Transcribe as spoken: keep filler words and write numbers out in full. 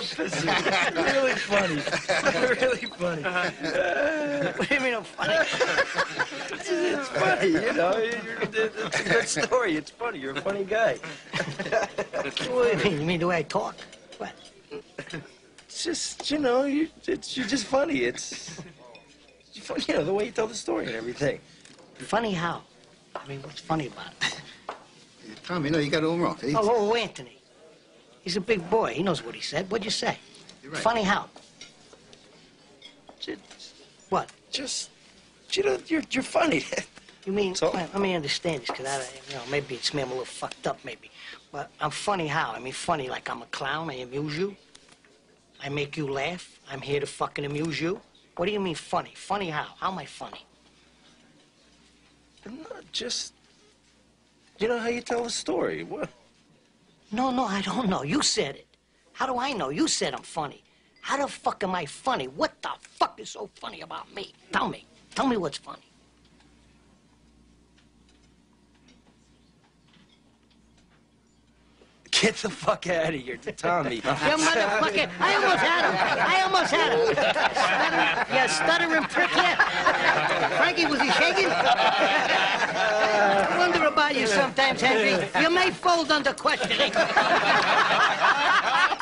pussy. Really funny. Really funny. Uh, What do you mean I'm funny? it's, it's funny, you know. You're, it's a good story. It's funny. You're a funny guy. What do you mean? You mean the way I talk? What? It's just, you know, you, it's, you're just funny. It's, it's funny, you know, the way you tell the story and everything. Funny how? I mean, what's funny about it? Tommy, no, you got it all wrong. He's... Oh, oh, Anthony. He's a big boy. He knows what he said. What'd you say? You're right. Funny how? Just, What? just, you know, you're, you're funny. You mean, So? well, let me understand this, because I, you know, maybe it's me, I'm a little fucked up, maybe. But I'm funny how? I mean, funny like I'm a clown, I amuse you. I make you laugh. I'm here to fucking amuse you. What do you mean funny? Funny how? How am I funny? No, just, you know how you tell the story. What? No, no, I don't know. You said it. How do I know? You said I'm funny. How the fuck am I funny? What the fuck is so funny about me? Tell me. Tell me what's funny. Get the fuck out of here, Tommy. You motherfucker. I almost had him. I almost had him. Stuttering, you stuttering prick, yeah. Frankie, was he shaking? I wonder about you sometimes, Henry. You may fold under questioning.